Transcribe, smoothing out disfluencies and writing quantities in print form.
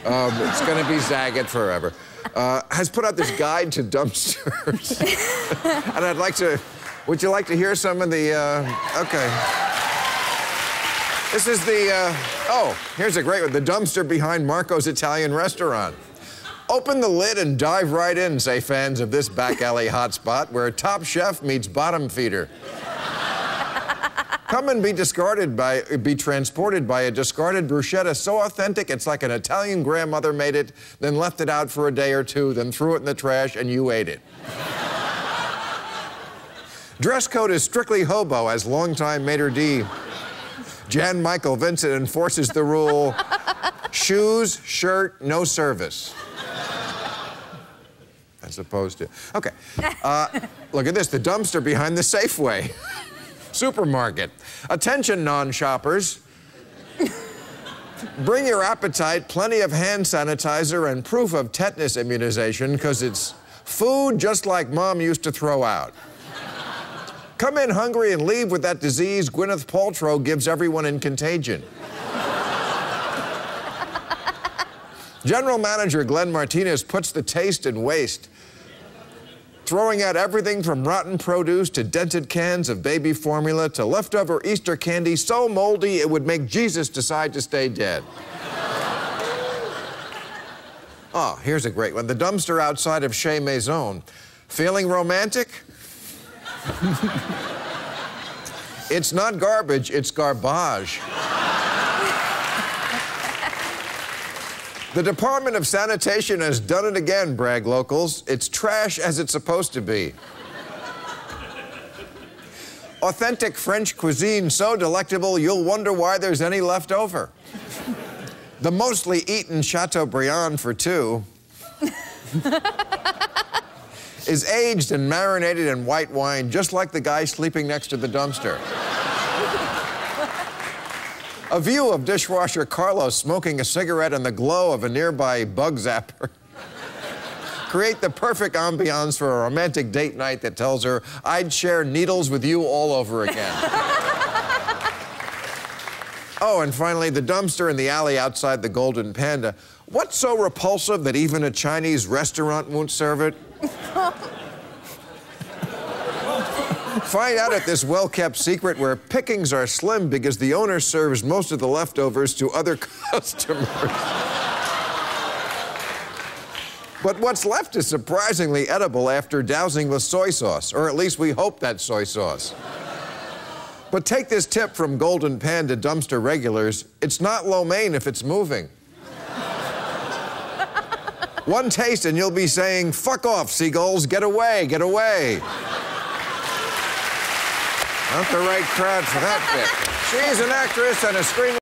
It's going to be Zaget forever. Has put out this guide to dumpsters. And I'd like to... Would you like to hear some of the... Okay. This is the... Oh, here's a great one. The dumpster behind Marco's Italian restaurant. Open the lid and dive right in, say fans of this back alley hotspot where top chef meets bottom feeder. Come and be transported by a discarded bruschetta so authentic it's like an Italian grandmother made it, then left it out for a day or two, then threw it in the trash and you ate it. Dress code is strictly hobo as longtime maitre d'. Jan Michael Vincent enforces the rule, shoes, shirt, no service. As opposed to, okay. Look at this, the dumpster behind the Safeway. Supermarket. Attention, non-shoppers. Bring your appetite, plenty of hand sanitizer, and proof of tetanus immunization, because it's food just like Mom used to throw out. Come in hungry and leave with that disease Gwyneth Paltrow gives everyone in Contagion. General Manager Glenn Martinez puts the taste in waste, throwing out everything from rotten produce to dented cans of baby formula to leftover Easter candy so moldy it would make Jesus decide to stay dead. Oh, here's a great one. The dumpster outside of Chez Maison. Feeling romantic? It's not garbage, it's garbage. The Department of Sanitation has done it again, brag locals. It's trash as it's supposed to be. Authentic French cuisine so delectable you'll wonder why there's any left over. The mostly eaten Chateaubriand for two is aged and marinated in white wine, just like the guy sleeping next to the dumpster. A view of dishwasher Carlos smoking a cigarette in the glow of a nearby bug zapper create the perfect ambiance for a romantic date night that tells her, I'd share needles with you all over again. Oh, and finally, the dumpster in the alley outside the Golden Panda. What's so repulsive that even a Chinese restaurant won't serve it? Find out at this well-kept secret where pickings are slim because the owner serves most of the leftovers to other customers. But what's left is surprisingly edible after dousing with soy sauce, or at least we hope that's soy sauce. But take this tip from Golden Panda dumpster regulars, it's not lo mein if it's moving. One taste and you'll be saying, fuck off, seagulls, get away, get away. Not the right crowd for that bit. She's an actress and a screen